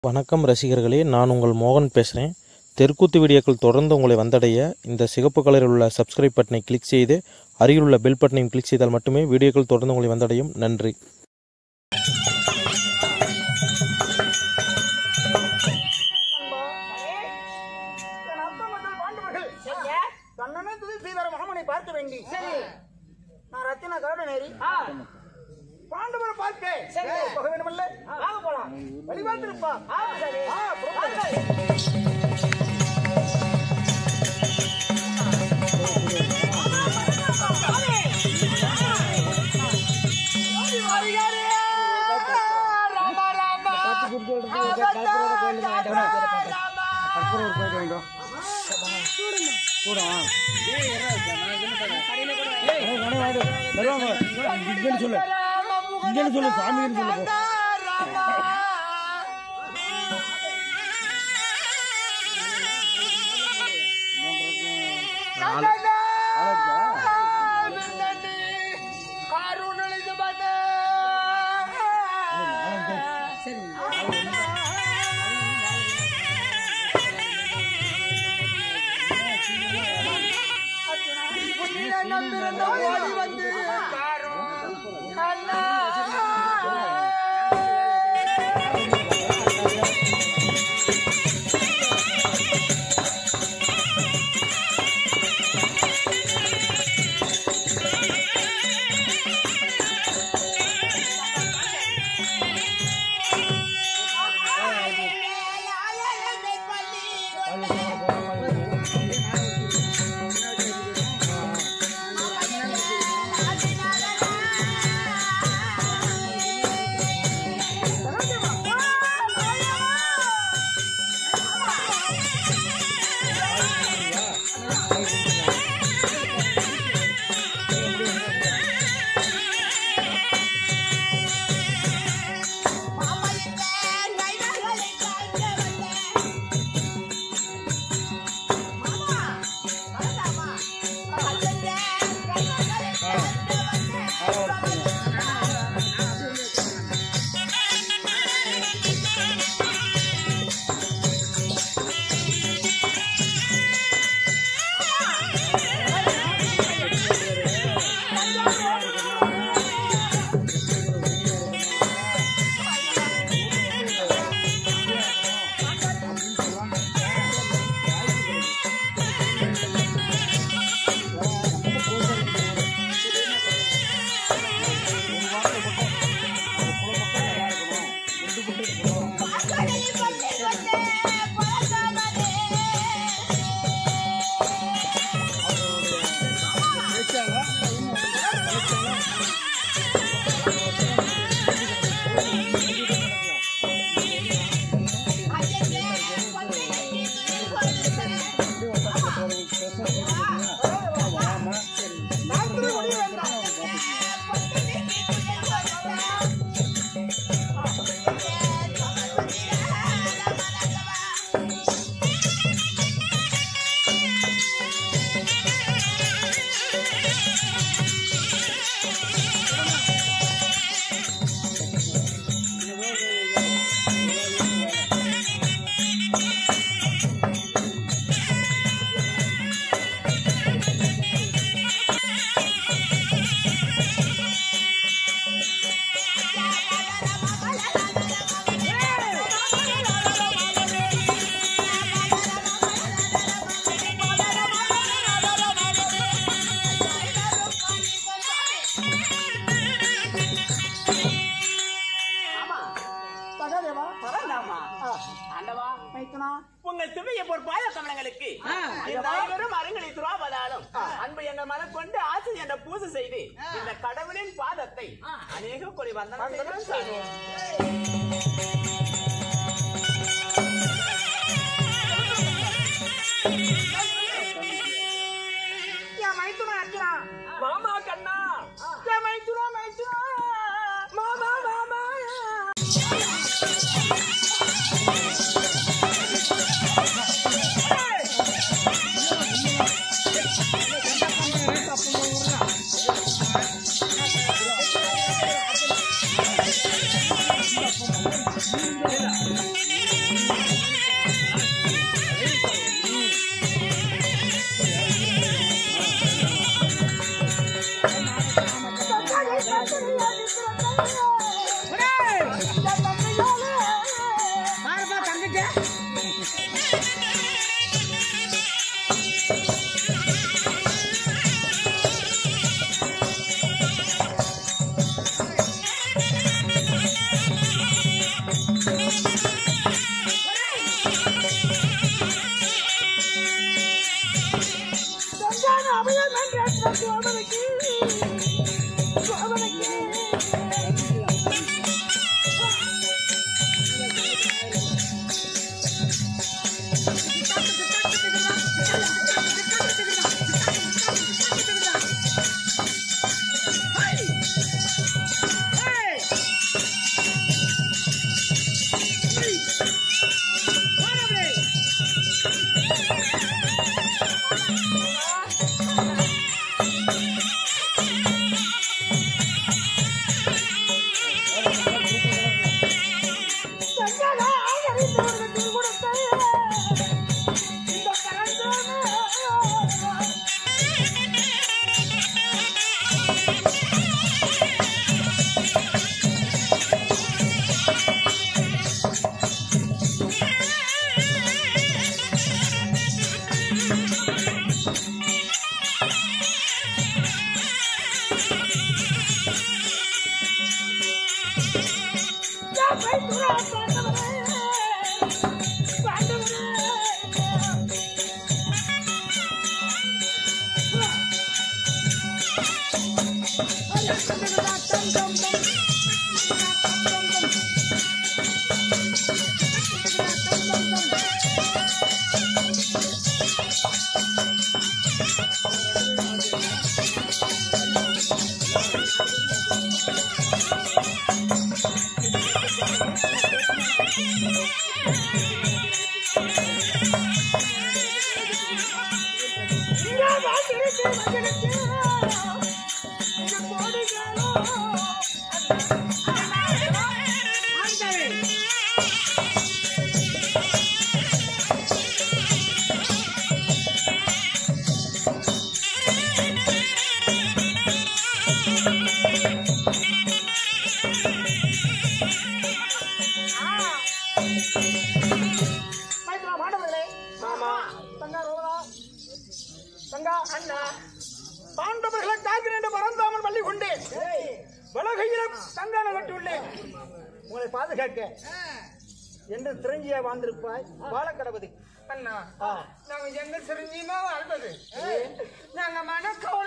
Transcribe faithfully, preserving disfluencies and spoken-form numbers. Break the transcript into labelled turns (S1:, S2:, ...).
S1: வணக்கம் ரசிகர்களே, நான் உங்கள் மோகன் பேசுகிறேன். தெருக்கூத்து வீடியோக்கள் தொடர்ந்து உங்களை வந்தடைய இந்த சிகப்பு கலரில் உள்ள சப்ஸ்கிரைப் பட்டனை கிளிக் செய்து அருகில் உள்ள பெல் பட்டனையும் கிளிக் செய்தால் மட்டுமே வீடியோக்கள் தொடர்ந்து உங்களை வந்தடையும். நன்றி.
S2: பார்க்க வேண்டி நான் ரத்தின கருடநேரி பாண்டவரை பார்க்க போக வேண்டுமல்ல, வாங்க போலாம். வழிபாட்டிருப்பா.
S3: சொல்லு இங்கன்னு சொல்லு சாமின்னு சொல்லு.
S2: உங்கள் திவ்ய பொற்பாத கமலங்களுக்கு அருங்களை துராபதாலும் அன்பு எங்கள் மனம் கொண்டு ஆசை என்ற பூஜை செய்து இந்த கடவுளின் பாதத்தை அநேக கொடி வந்தனம் செய்வோம். மாமா கண்ணா மைத்துனா மைத்துனா மாமா மாமா
S3: Thank you. பாண்டவர்களை காக்கிறேன் பரந்தாமன் பள்ளி கொண்டேன். வலகையிலும் தங்கான கட்டுள்ளேன். உங்களை பாதுகாக்க என்று திரஞ்சியா வாழ்ந்திருப்பாய் வாழக்கடவுது.
S4: அண்ணா நாங்க எங்க சிரஞ்சியமா வாழ்வது நாங்க மனக்கோ